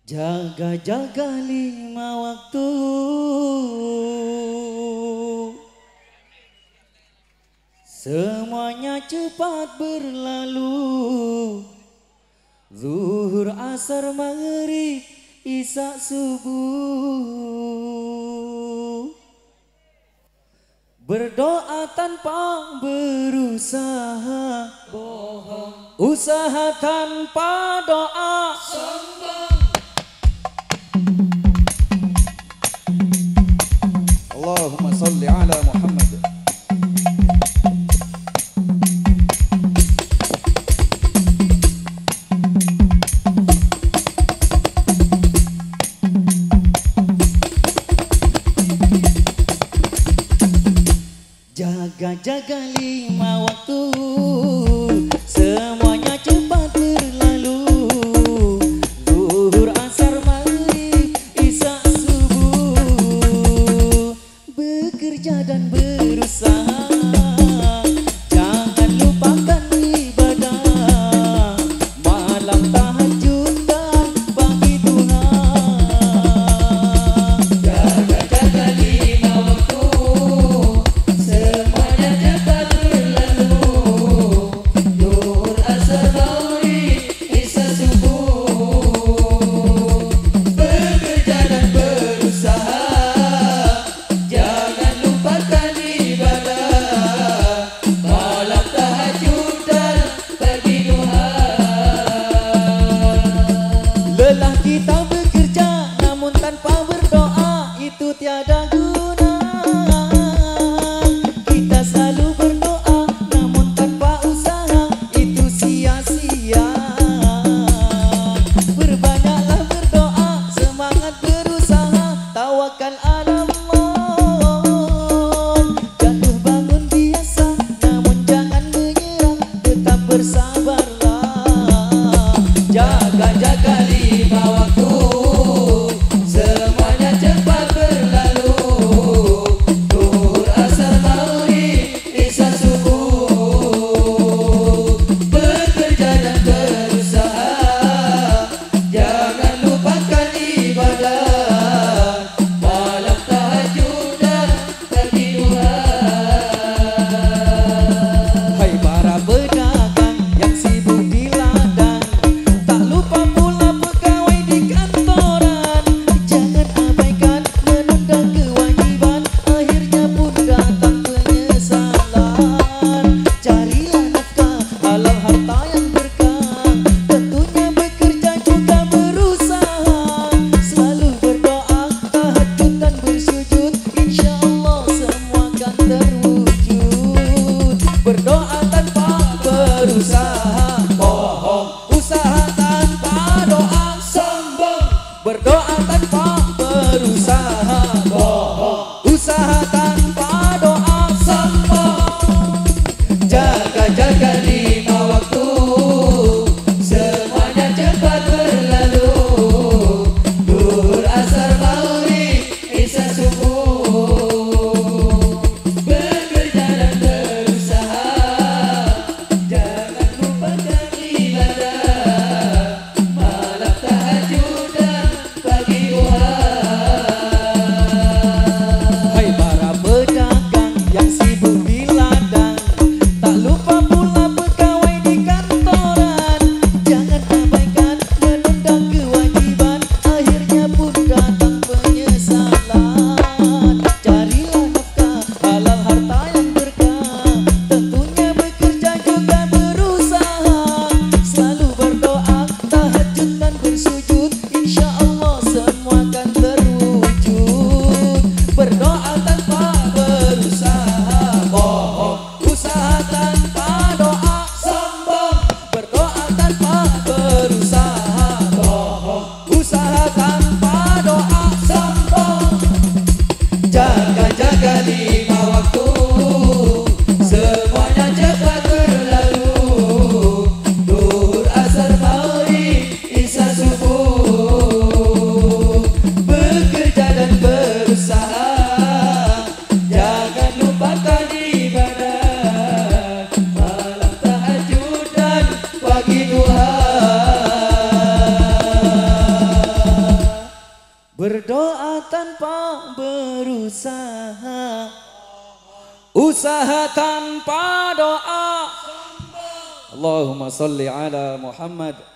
Jaga-jaga 5 waktu, semuanya cepat berlalu. Zuhur, asar, maghrib, isya, subuh. Berdoa tanpa berusaha, bohong. Usaha tanpa doa, sombong. Allahumma salli ala Muhammad. Jaga-jaga 5 waktu, semuanya cepat berlalu. Zuhur, asar, maghrib, isya, subuh. Bekerja dan berusaha, jangan lupakan ibadah. Malam tahajud dan pagi duha. Jaga-jaga 5 waktu, semuanya cepat berlalu. Zuhur, asar, maghrib, isya, subuh. Bekerja dan berusaha, jangan lupakan ibadah. Malam tahajud dan pagi duha. Lelah kita bekerja namun tanpa berdoa, itu tiada guna. Kita selalu berdoa namun tanpa usaha, itu sia-sia. Berbanyaklah berdoa, semangat berusaha, tawakal ala Allah. Jatuh bangun biasa, namun jangan menyerah, tetap bersabarlah. Jaga-jaga 5 waktu, semuanya cepat berlalu. Zuhur, asar, maghrib, isya, subuh. Bekerja dan berusaha, jangan lupakan ibadah. Malam tahajud dan pagi duha. Hai para pedagang yang sibuk di ladang, tak lupa pula pegawai di kantoran. Jangan abaikan menunda kewajiban, akhirnya pun datang penyesalan. Carilah nafkah, halal harta yang berkah, tentunya bekerja juga berusaha. Selalu berdoa, tahajud dan bersujud, insya Allah semua akan terwujud. Berdoa tanpa berusaha, bohong. Usaha tanpa doa, sombong. Berdoa tanpa berusaha, bohong. Usaha tanpa doa, sombong. Jaga-jaga 5 waktu, semuanya cepat berlalu. Zuhur, asar, maghrib, isya, subuh. Bekerja dan berusaha, jangan lupakan ibadah. Malam tahajud dan pagi Berdoa tanpa berusaha, usaha tanpa doa. Allahumma salli ala Muhammad.